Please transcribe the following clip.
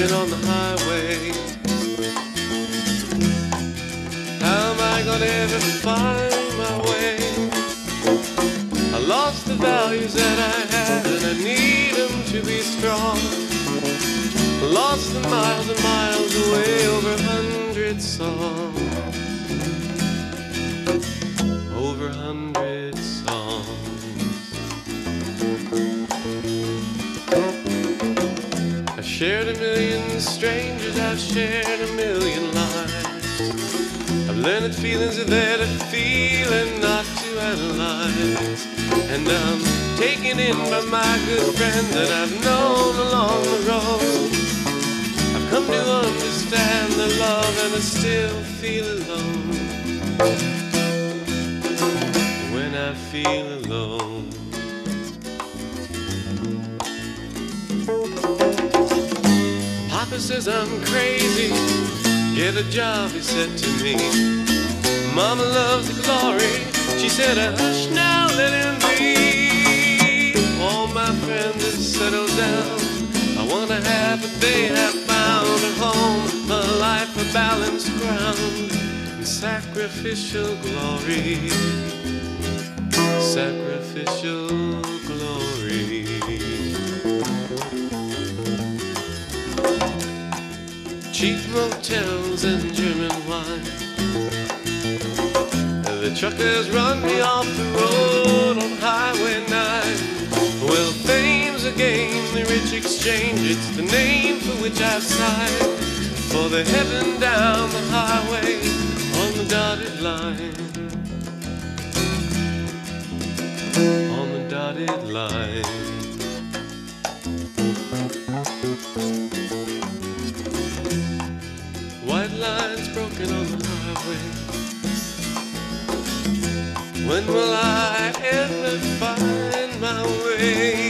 broken on the highway. How am I gonna ever find my way? I lost the values that I had, and I need them to be strong. I lost the miles and miles away over 100 songs. Over 100 songs. I've shared a million strangers, I've shared a million lives. I've learned that feelings are there to feel and not to analyze. And I'm taken in by my good friend that I've known along the road. I've come to understand the love, and I still feel alone. When I feel alone. Papa says I'm crazy, get a job, he said to me. Mama loves the glory, she said, hush now, let him be. All my friends have settled down, I wanna have what they have found at home, a life, a balanced ground, and sacrificial glory. Sacrificial glory. Cheap motels and German wine. The truckers run me off the road on Highway 9. Well, fame's a game the rich exchange. It's the name for which I've signed. For the heaven down the highway on the dotted line. On the dotted line. White lines broken on the highway. When will I ever find my way?